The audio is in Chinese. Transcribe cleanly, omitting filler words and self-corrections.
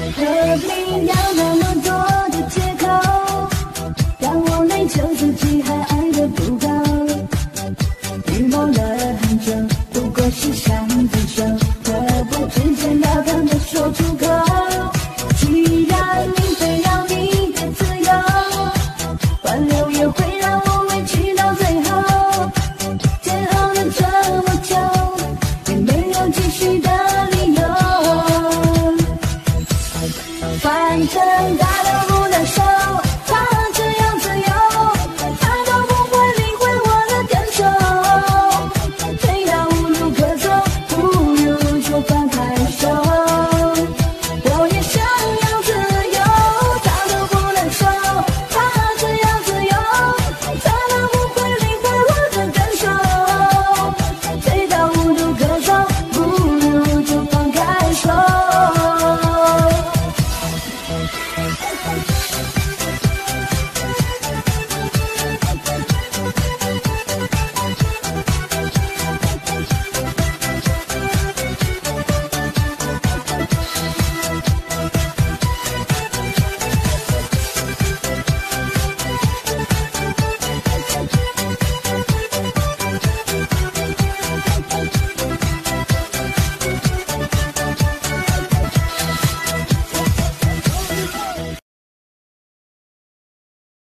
何必要那么多的借口，让我内疚自己还爱得不够。预谋了很久，不过是想分手，何不直截了当的说出口？既然你非要你的自由，挽留也会让我委屈到最后。煎熬了这么久，也没有继续的理由。反正大都